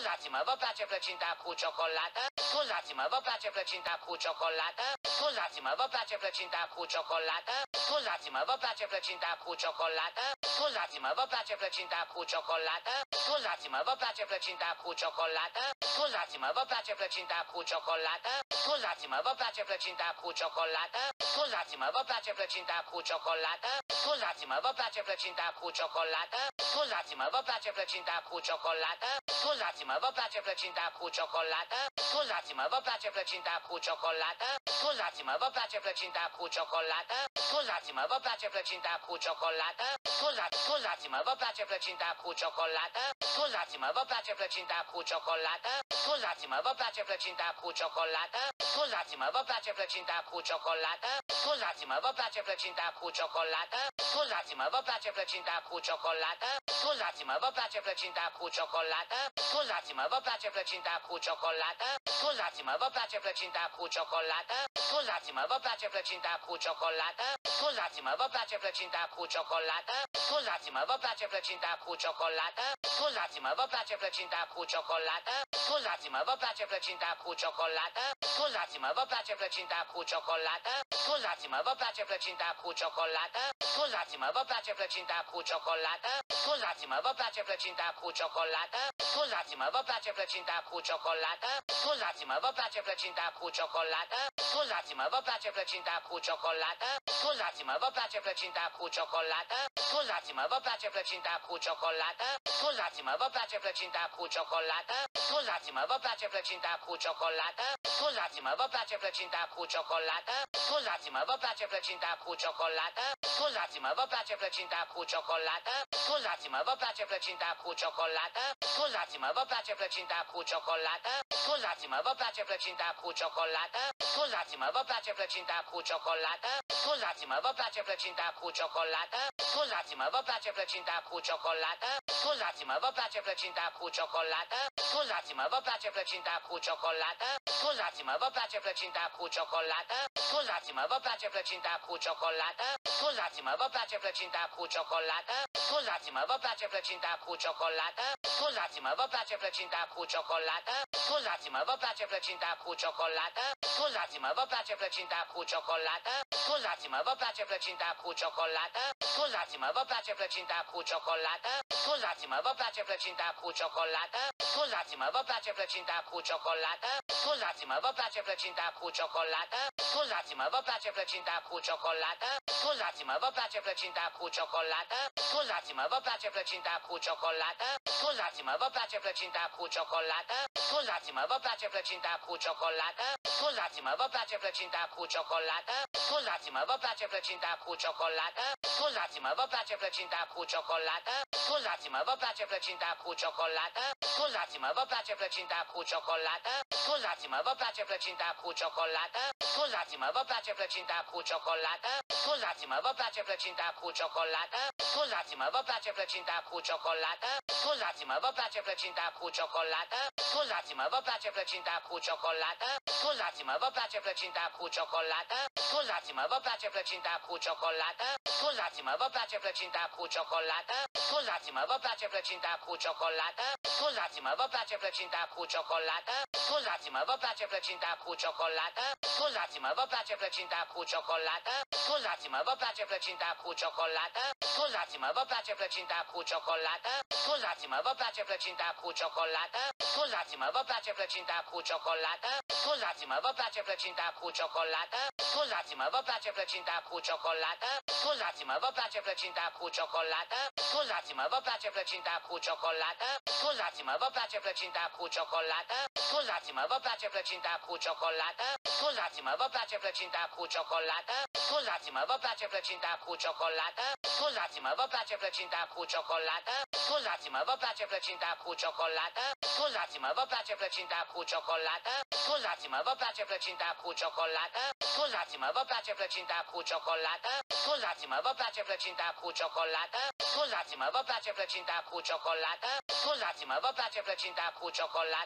Scuzați-mă, vă place plăcinta cu ciocolată? Scuzați-mă, vă place plăcinta cu ciocolată? Scuzați-mă, vă place plăcinta cu ciocolată? Scuzați-mă, vă place plăcinta cu ciocolată? Scuzați-mă, vă place plăcinta cu ciocolată? Scuzați-mă, vă place plăcinta cu ciocolată? Scuzați-mă, vă place plăcinta cu ciocolată? Scuzați-mă, vă place plăcinta cu ciocolată? Scuzați-mă, vă place plăcinta cu ciocolată? Scuzați-mă, vă place plăcinta cu ciocolată? Scuzați-mă, vă place plăcinta cu ciocolată? Scuzați-mă, vă place plăcinta cu ciocolată? Scuzați-mă, vă place plăcinta cu ciocolată? Scuzați-mă, vă place plăcinta cu ciocolată? Scuzați-mă, vă place plăcinta cu ciocolată? Scuzați-mă, vă place plăcinta cu ciocolată? Scuzați-mă, vă place plăcinta cu ciocolată? Scuzați-mă, vă place plăcinta cu ciocolată? Scuzați-mă, vă place plăcinta cu ciocolată? Scuzați-mă, vă place plăcinta cu ciocolată? Scuzați-mă, vă place plăcinta cu ciocolată? Scuzați-mă, vă place plăcinta cu ciocolată? Scuzați-mă, vă place plăcinta cu ciocolată? Scuzați-mă, vă place plăcinta cu ciocolată? Scuzați-mă, vă place plăcinta cu ciocolată? Scuzați-mă, vă place plăcinta cu ciocolată? Scuzați-mă, vă place plăcinta cu ciocolată? Scuzați-mă, vă place plăcinta cu ciocolată? Scuzați-mă, vă place plăcinta cu ciocolată? Scuzați-mă, vă place plăcinta cu ciocolată? Scuzați-mă, vă place plăcinta cu ciocolată? Scuzați-mă, vă place plăcinta cu ciocolată? Scuzați-mă, vă place plăcinta cu ciocolată? Scuzați-mă, vă place plăcinta cu ciocolată? Scuzați-mă, vă place plăcinta cu ciocolată? Scuzați-mă, vă place plăcinta cu ciocolată? Scuzați-mă, vă place plăcinta cu ciocolată? Scuzați-mă, vă place plăcinta cu ciocolată? Scuzați-mă, vă place plăcinta cu ciocolată? Scuzați-mă, vă place plăcinta cu ciocolată? Scuzați-mă, vă place plăcinta cu ciocolată? Scuzați-mă, vă place plăcinta cu ciocolată? Scuzați-mă, vă place plăcinta cu ciocolată? Scuzați-mă, vă place plăcinta cu ciocolată? Scuzați-mă, vă place plăcinta cu ciocolată? Scuzați-mă, vă place plăcinta cu ciocolată? Scuzați-mă, vă place plăcinta cu ciocolată? Scuzați-mă, vă place plăcinta cu ciocolată? Scuzați-mă, vă place plăcinta cu ciocolată? Scuzați-mă, vă place plăcinta cu ciocolată? Scuzați-mă, vă place plăcinta cu ciocolată? Scuzați-mă, vă place plăcinta cu ciocolată? Scuzați-mă, vă place plăcinta cu ciocolată? Scuzați-mă, vă place plăcinta cu ciocolată? Scuzați-mă, vă place plăcinta cu ciocolată? Scuzați-mă, vă place plăcinta cu ciocolată? Scuzați-mă, vă place plăcinta cu ciocolată? Scuzați-mă, vă place plăcinta cu ciocolată? Scuzați-mă, vă place plăcinta cu ciocolată? Scuzați-mă, vă place plăcinta cu ciocolată? Scuzați-mă, vă place plăcinta cu ciocolată? Scuzați-mă, vă place plăcinta cu ciocolată? Scuzați-mă, vă place plăcinta cu ciocolată? Scuzați-mă, vă place plăcinta cu ciocolată? Scuzați-mă, vă place plăcinta cu ciocolată? Scuzați-mă, vă place plăcinta cu ciocolată? Scuzați-mă, vă place plăcinta cu ciocolată? Scuzați-mă, vă place plăcinta cu ciocolată? Scuzați-mă, vă place plăcinta cu ciocolată? Scuzați-mă, vă place plăcinta cu ciocolată? Scuzați-mă, vă place plăcinta cu ciocolată? Scuzați-mă, vă place plăcinta cu ciocolată? Scuzați-mă, vă place plăcinta cu ciocolată? Scuzați-mă, vă place plăcinta cu ciocolată? Scuzați-mă, vă place plăcinta cu ciocolată? Scuzați-mă, vă place plăcinta cu ciocolată? Scuzați-mă, vă place plăcinta cu ciocolată? Scuzați-mă, vă place plăcinta cu ciocolată? Scuzați-mă, vă place plăcinta cu ciocolată? Scuzați-mă, vă place plăcinta cu ciocolată? Scuzați-mă, vă place plăcinta cu ciocolată? Scuzați-mă, vă place plăcinta cu ciocolată? Scuzați-mă, vă place plăcinta cu ciocolată? Scuzați-mă, vă place plăcinta cu ciocolată? Scuzați-mă, vă place plăcinta cu ciocolată? Scuzați-mă, vă place plăcinta cu ciocolată? Scuzați-mă, vă place plăcinta cu ciocolată? Scuzați-mă, vă place plăcinta cu ciocolată? Scuzați-mă, vă place plăcinta cu ciocolată? Scuzați-mă, vă place plăcinta cu ciocolată? Scuzați-mă, vă place plăcinta cu ciocolată? Scuzați-mă, vă place plăcinta cu ciocolată? Scuzați-mă, vă place plăcinta cu ciocolată? Scuzați-mă, vă place plăcinta cu ciocolată? Scuzați-mă, vă place plăcinta cu ciocolată? Scuzați-mă, vă place plăcinta cu ciocolată? Scuzați-mă, vă place plăcinta cu ciocolată? Scuzați-mă, vă place plăcinta cu ciocolată? Scuzați-mă, vă place plăcinta cu ciocolată? Scuzați-mă, vă place plăcinta cu ciocolată? Scuzați-mă, vă place plăcinta cu ciocolată? Scuzați-mă, vă place plăcinta cu ciocolată? Scuzați-mă, vă place plăcinta cu ciocolată? Scuzați-mă, vă place plăcinta cu ciocolată? Scuzați-mă, vă place plăcinta cu ciocolată? Scuzați-mă, vă place plăcinta cu ciocolată?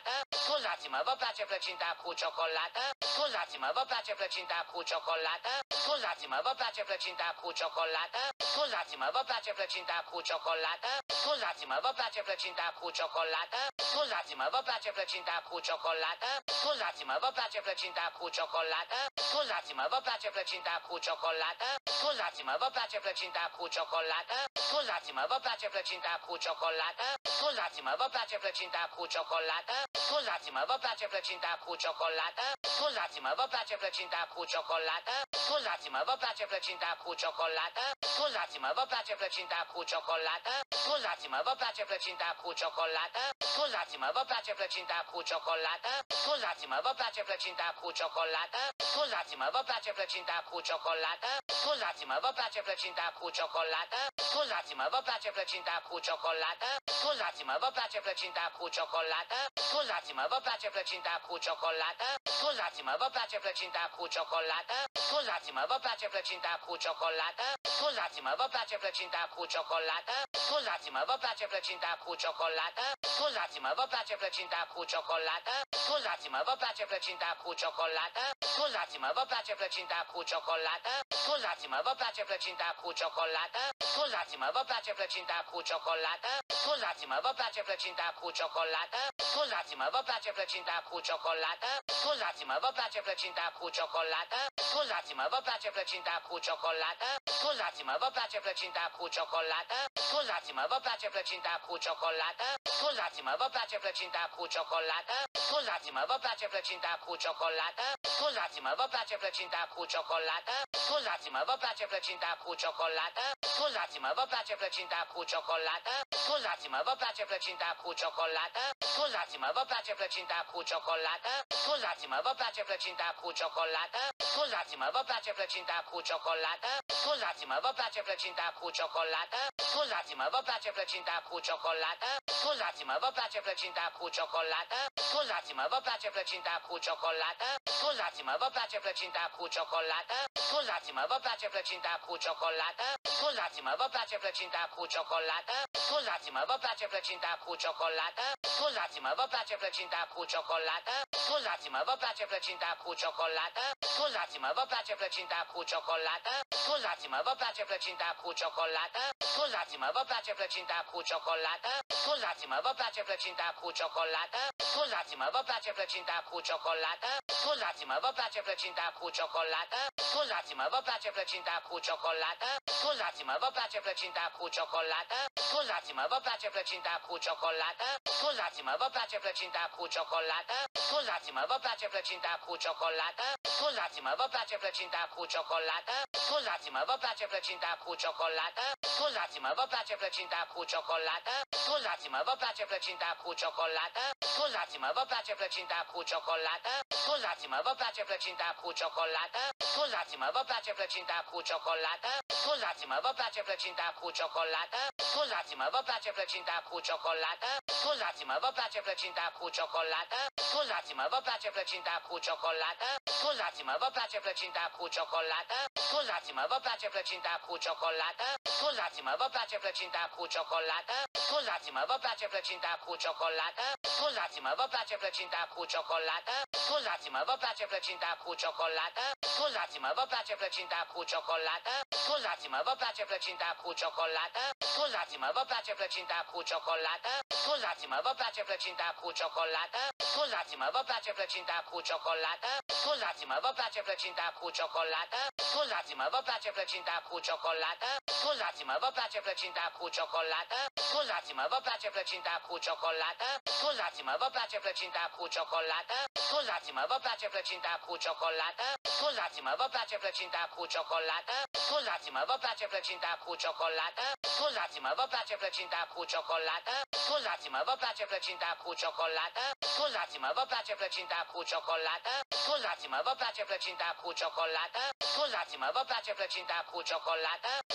Scuzați-mă, vă place plăcinta cu ciocolată? Scuzați-mă, vă place plăcinta cu ciocolată? Scuzați-mă, vă place plăcinta cu ciocolată? Scuzați-mă, vă place plăcinta cu ciocolată? Scuzați-mă, vă place plăcinta cu ciocolată? Scuzați-mă, vă place plăcinta cu ciocolată? Scuzați-mă, vă place plăcinta cu ciocolată? Scuzați-mă, vă place plăcinta cu ciocolată? Scuzați-mă, vă place plăcinta cu ciocolată? Scuzați-mă, vă place plăcinta cu ciocolată? Scuzați-mă, vă place plăcinta cu ciocolată? Scuzați-mă, vă place plăcinta cu ciocolată? Scuzați-mă, vă place plăcinta cu ciocolată? Scuzați-mă, vă place plăcinta cu ciocolată? Scuzați-mă, vă place plăcinta cu ciocolată? Scuzați-mă, vă place plăcinta cu ciocolată? Scuzați-mă, vă place plăcinta cu ciocolată? Scuzați-mă, vă place plăcinta cu ciocolată? Scuzați-mă, vă place plăcinta cu ciocolată? Scuzați-mă, vă place plăcinta cu ciocolată? Scuzați-mă, vă place plăcinta cu ciocolată? Scuzați-mă, vă place plăcinta cu ciocolată? Scuzați-mă, vă place plăcinta cu ciocolată? Scuzați-mă, vă place plăcinta cu ciocolată? Scuzați-mă, vă place plăcinta cu ciocolată? Scuzați-mă, vă place plăcinta cu ciocolată? Scuzați-mă, vă place plăcinta cu ciocolată? Scuzați-mă, vă place plăcinta cu ciocolată? Scuzați-mă, vă place plăcinta cu ciocolată? Scuzați-mă, vă place plăcinta cu ciocolată? Scuzați-mă, vă place plăcinta cu ciocolată? Scuzați-mă, vă place plăcinta cu ciocolată? Scuzați-mă, vă place plăcinta cu ciocolată? Scuzați-mă, vă place plăcinta cu ciocolată? Scuzați-mă, vă place plăcinta cu ciocolată? Scuzați-mă, vă place plăcinta cu ciocolată? Scuzați-mă, vă place plăcinta cu ciocolată? Scuzați-mă, vă place plăcinta cu ciocolată? Scuzați-mă, vă place plăcinta cu ciocolată? Scuzați-mă, vă place plăcinta cu ciocolată? Scuzați-mă, vă place plăcinta cu ciocolată? Scuzați-mă, vă place plăcinta cu ciocolată? Scuzați-mă, vă place plăcinta cu ciocolată? Scuzați-mă, vă place plăcinta cu ciocolată? Scuzați-mă, vă place plăcinta cu ciocolată? Scuzați-mă, vă place plăcinta cu ciocolată? Scuzați-mă, vă place plăcinta cu ciocolată? Scuzați-mă, vă place plăcinta cu ciocolată? Scuzați-mă, vă place plăcinta cu ciocolată? Scuzați-mă, vă place plăcinta cu ciocolată? Scuzați-mă, vă place plăcinta cu ciocolată? Scuzați-mă, vă place plăcinta cu ciocolată? Scuzați-mă, vă place plăcinta cu ciocolată? Scuzați-mă, vă place plăcinta cu ciocolată? Scuzați-mă, vă place plăcinta cu ciocolată? Scuzați-mă, vă place plăcinta cu ciocolată? Scuzați-mă, vă place plăcinta cu ciocolată? Scuzați-mă, vă place plăcinta cu ciocolată? Scuzați-mă, vă place plăcinta cu ciocolată? Scuzați-mă, vă place plăcinta cu ciocolată? Scuzați-mă, vă place plăcinta cu ciocolată? Scuzați-mă, vă place plăcinta cu ciocolată? Scuzați-mă, vă place plăcinta cu ciocolată? Scuzați-mă, vă place plăcinta cu ciocolată? Scuzați-mă, vă place plăcinta cu ciocolată? Scuzați-mă, vă place plăcinta cu ciocolată? Scuzați-mă, vă place plăcinta cu ciocolată? Scuzați-mă, vă place plăcinta cu ciocolată? Scuzați-mă, vă place plăcinta cu ciocolată? Scuzați-mă, vă place plăcinta cu ciocolată? Scuzați-mă, vă place plăcinta cu ciocolată? Scuzați-mă, vă place plăcinta cu ciocolată? Scuzați-mă, vă place plăcinta cu ciocolată? Scuzați-mă, vă place plăcinta cu ciocolată? Scuzați-mă, vă place plăcinta cu ciocolată? Scuzați-mă, vă place plăcinta cu ciocolată? Scuzați-mă, vă place plăcinta cu ciocolată? Scuzați-mă, vă place plăcinta cu ciocolată? Scuzați-mă, vă place plăcinta cu ciocolată? Scuzați-mă, vă place plăcinta cu ciocolată? Scuzați-mă, vă place plăcinta cu ciocolată? Scuzați-mă, vă place plăcinta cu ciocolată? Scuzați-mă, vă place plăcinta cu ciocolată? Scuzați-mă, vă place plăcinta cu ciocolată? Scuzați-mă, vă place plăcinta cu ciocolată? Scuzați-mă, vă place plăcinta cu ciocolată? Scuzați-mă, vă place plăcinta cu ciocolată? Scuzați-mă, vă place plăcinta cu ciocolată? Scuzați-mă, vă place plăcinta cu ciocolată? Scuzați-mă, vă place plăcinta cu ciocolată? Scuzați-mă, vă place plăcinta cu ciocolată? Scuzați-mă, vă place plăcinta cu ciocolată? Scuzați-mă, vă place plăcinta cu ciocolată? Scuzați-mă, vă place plăcinta cu ciocolată? Scuzați-mă, vă place plăcinta cu ciocolată? Scuzați-mă, vă place plăcinta cu ciocolată? Scuzați-mă, vă place plăcinta cu ciocolată? Scuzați-mă, vă place plăcinta cu ciocolată? Scuzați-mă, vă place plăcinta cu ciocolată? Scuzați-mă, vă place plăcinta cu ciocolată? Scuzați-mă, vă place plăcinta cu ciocolată? Scuzați-mă, vă place plăcinta cu ciocolată? Scuzați-mă, vă place plăcinta cu ciocolată? Scuzați-mă,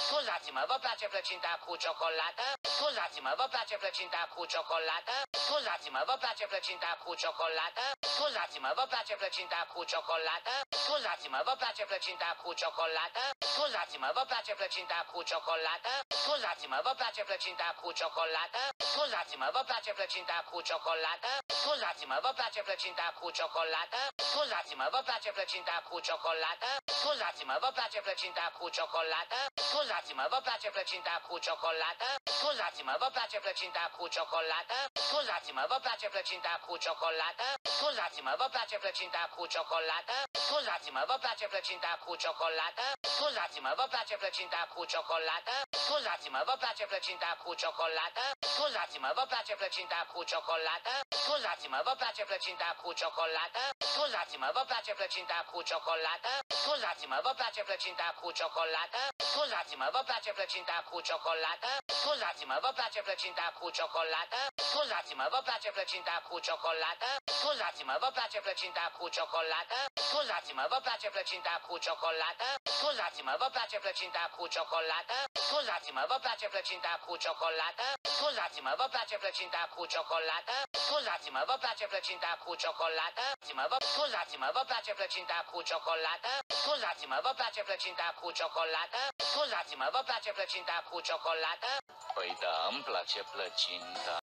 Scuzați-mă, vă place plăcinta cu ciocolată? Scuzați-mă, vă place plăcinta cu ciocolată? Scuzați-mă, vă place plăcinta cu ciocolată? Scuzați-mă, vă place plăcinta cu ciocolată? Scuzați-mă, vă place plăcinta cu ciocolată? Scuzați-mă, vă place plăcinta cu ciocolată? Scuzați-mă, vă place plăcinta cu ciocolată? Scuzați-mă, vă place plăcinta cu ciocolată? Scuzați-mă, vă place plăcinta cu ciocolată? Scuzați-mă, vă place plăcinta cu ciocolată? Scuzați-mă, vă place plăcinta cu ciocolată? Scuzați-mă, vă place plăcinta cu ciocolată? Scuzați-mă, vă place plăcinta cu ciocolată? Scuzați-mă, vă place plăcinta cu ciocolată? Scuzați-mă, vă place plăcinta cu ciocolată? Scuzați-mă, vă place plăcinta cu ciocolată? Scuzați-mă, vă place plăcinta cu ciocolată? Scuzați-mă, vă place plăcinta cu ciocolată? Scuzați-mă, vă place plăcinta cu ciocolată? Scuzați-mă, vă place plăcinta cu ciocolată? Scuzați-mă, vă place plăcinta cu ciocolată? Scuzați-mă, vă place plăcinta cu ciocolată? Scuzați-mă, vă place plăcinta cu ciocolată? Scuzați-mă, vă place plăcinta cu ciocolată? Scuzați-mă, vă place plăcinta cu ciocolată? Scuzați-mă, vă place plăcinta cu ciocolată? Scuzați-mă, vă place plăcinta cu ciocolată? Scuzați-mă, vă place plăcinta cu ciocolată? Scuzați-mă, vă place plăcinta cu ciocolată? Scuzați-mă, vă place plăcinta cu ciocolată? Scuzați-mă, vă place plăcinta cu ciocolată? Scuzați-mă, vă place plăcinta cu ciocolată? Scuzați-mă, vă place plăcinta cu ciocolată? Scuzați-mă, vă place plăcinta cu ciocolată? Păi da, îmi place plăcinta.